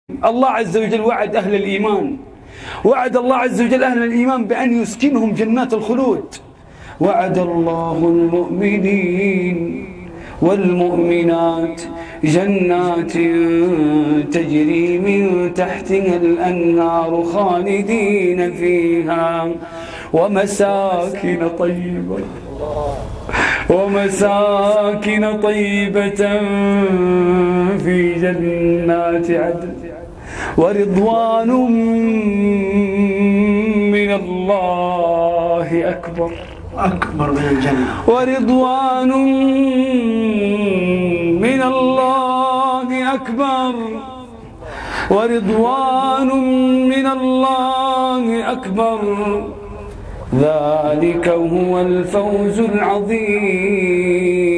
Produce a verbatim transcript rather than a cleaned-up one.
الله عز وجل وعد أهل الإيمان، وعد الله عز وجل أهل الإيمان بأن يسكنهم جنات الخلود. وعد الله المؤمنين والمؤمنات جنات تجري من تحتها الأنهار خالدين فيها ومساكن طيبة ومساكن طيبة في جنات عدن ورضوان من الله أكبر أكبر من الجنة ورضوان من الله أكبر ورضوان من الله أكبر ذلك هو الفوز العظيم.